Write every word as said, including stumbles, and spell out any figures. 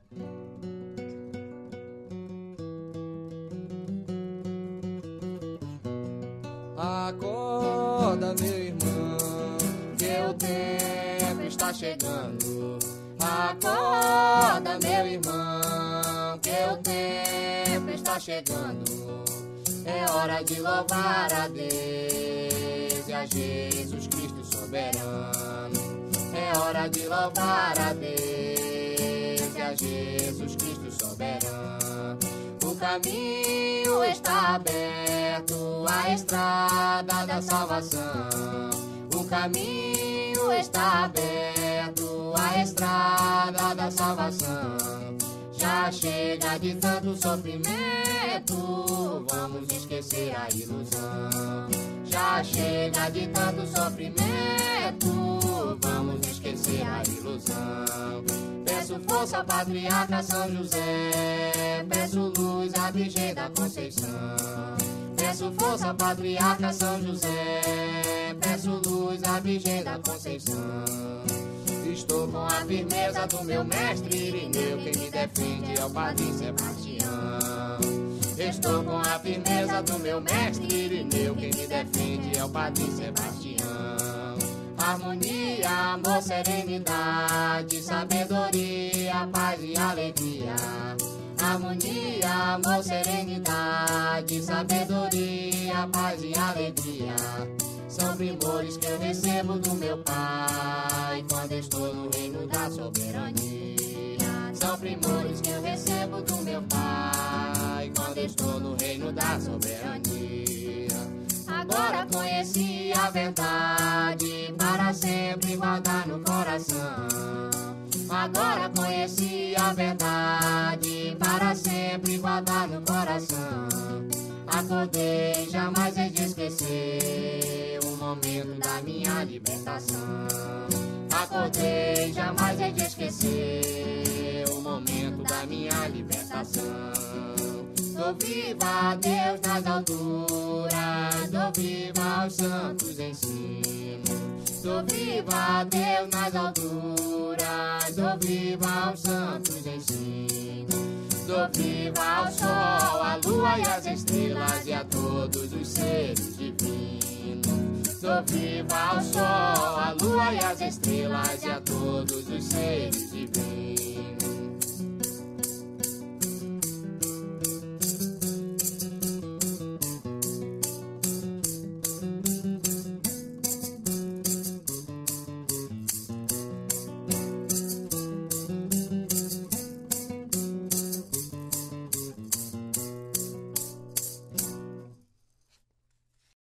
Acorda, meu irmão, que o tempo está chegando. Acorda, meu irmão, que o tempo está chegando. É hora de louvar a Deus e a Jesus Cristo soberano. É hora de louvar a Deus e a Jesus Cristo soberano. O caminho está aberto, a estrada da salvação. O caminho está aberto, a estrada da salvação. Já chega de tanto sofrimento, vamos esquecer a ilusão. Já chega de tanto sofrimento, vamos esquecer a ilusão. Peço força, patriarca São José, peço luz à Virgem da Conceição. Peço força, patriarca São José, peço luz à Virgem da Conceição. Estou com a firmeza do meu mestre Irineu, quem me defende é o Padre Sebastião. Estou com a firmeza do meu mestre Irineu, quem me defende é o Padre Sebastião. Harmonia, amor, serenidade, sabedoria, paz e alegria. Harmonia, amor, serenidade, sabedoria, paz e alegria. São primores que eu recebo do meu Pai quando estou no reino da soberania. São primores que eu recebo do meu Pai quando estou no reino da soberania. Agora conheci a verdade, para sempre guardar no coração. Agora conheci a verdade, para sempre guardar no coração. Acordei, jamais hei de esquecer o momento da minha libertação. Acordei, jamais hei de esquecer o momento da minha libertação. Dou viva a Deus nas alturas, dou viva aos santos ensinos. Dou viva a Deus nas alturas, dou viva aos santos ensinos. Dou viva ao sol, à lua e às estrelas e a todos os seres divinos. Dou viva ao sol, à lua e às estrelas e a todos os seres